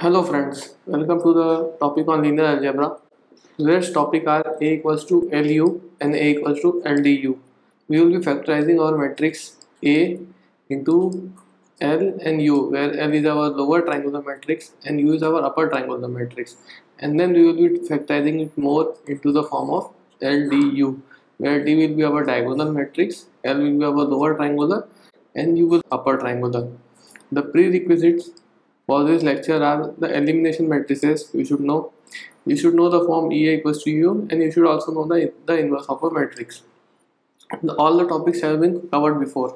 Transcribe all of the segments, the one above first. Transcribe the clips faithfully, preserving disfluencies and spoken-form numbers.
Hello friends, welcome to the topic on linear algebra. Today's topic are A equals to L U and A equals to L D U. We will be factorizing our matrix A into L and U, where L is our lower triangular matrix and U is our upper triangular matrix. And then we will be factorizing it more into the form of L D U, where D will be our diagonal matrix, L will be our lower triangular, and U will upper triangular. The prerequisites for this lecture are the elimination matrices. You should know. You should know the form E A equals to U, and you should also know the, the inverse of a matrix. All the topics have been covered before.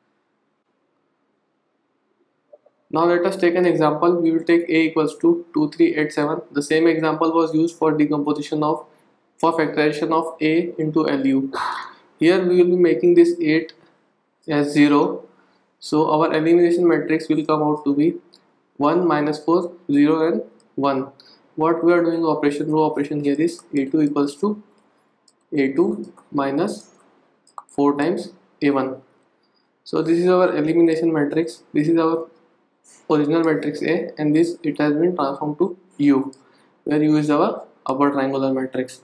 Now let us take an example. We will take A equals to two three eight seven. The same example was used for decomposition of for factorization of A into L U. Here we will be making this eight as zero. So our elimination matrix will come out to be one minus four, zero and one. What we are doing operation row operation here is A two equals to A two minus four times A one. So this is our elimination matrix. This is our original matrix A, and this it has been transformed to U, where U is our upper triangular matrix.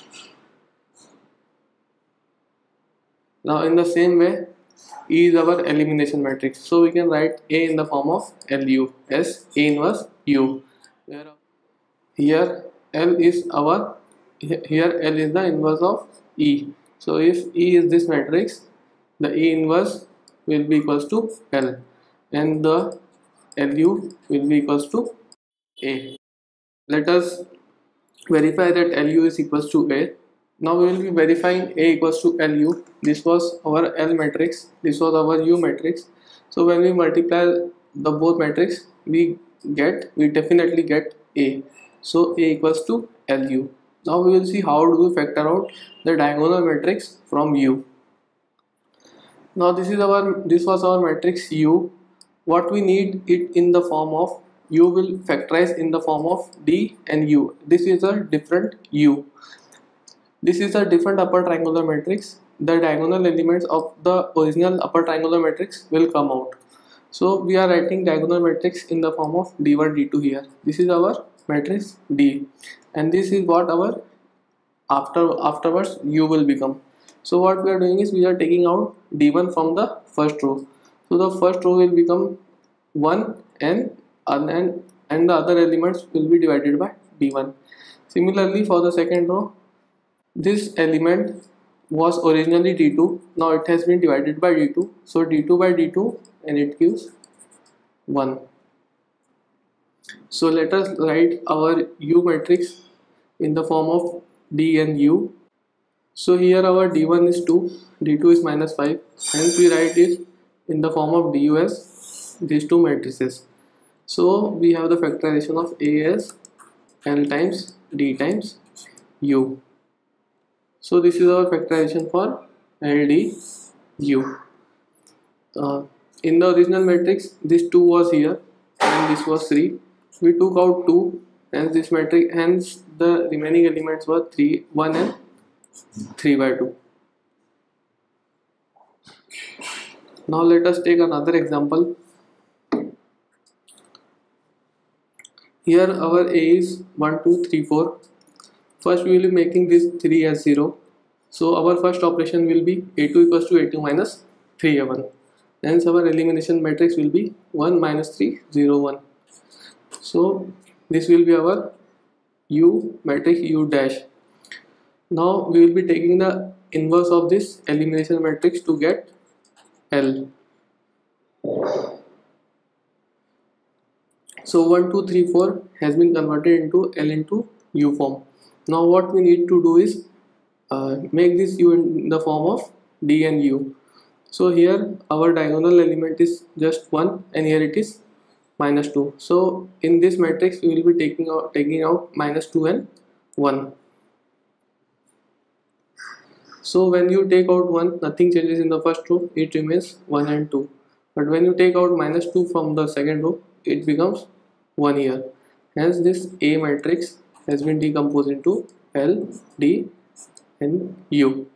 Now in the same way, E is our elimination matrix, so we can write A in the form of L U as A inverse U. Here L is our here L is the inverse of E. So if E is this matrix, the E inverse will be equals to L, and the L U will be equals to A. Let us verify that L U is equals to A. Now we will be verifying A equals to L U. This was our L matrix, this was our U matrix. So when we multiply the both matrix, we get we definitely get A. So A equals to L U. Now we will see how do we factor out the diagonal matrix from U. Now this is our this was our matrix U. What we need it in the form of U will factorize in the form of D and U. This is a different U. This is a different upper triangular matrix. The diagonal elements of the original upper triangular matrix will come out. So we are writing diagonal matrix in the form of D one, D two here. This is our matrix D, and this is what our after afterwards U will become. So what we are doing is we are taking out D one from the first row. So the first row will become one, and and and the other elements will be divided by D one. Similarly for the second row, this element was originally D two, now it has been divided by D two, so D two by D two, and it gives one. So let us write our U matrix in the form of D and U. So here our D one is two, D two is minus five, hence we write it in the form of D U as these two matrices. So we have the factorization of A as L times D times U. So this is our factorization for L D U. Uh, in the original matrix, this two was here and this was three. We took out two, and this matrix, hence the remaining elements were three, one and three by two. Now let us take another example. Here our A is one, two, three, four. First we will be making this three as zero. So our first operation will be A two equals to A two minus three A one. Hence our elimination matrix will be one minus three, zero, one. So this will be our U matrix U dash. Now we will be taking the inverse of this elimination matrix to get L. So one, two, three, four has been converted into L into U form. Now what we need to do is uh, make this U in the form of D and U. So here our diagonal element is just one, and here it is minus two. So in this matrix we will be taking out taking out minus two and one. So when you take out one, nothing changes in the first row, it remains one and two. But when you take out minus two from the second row, it becomes one here. Hence this A matrix has been decomposed into L, D and U.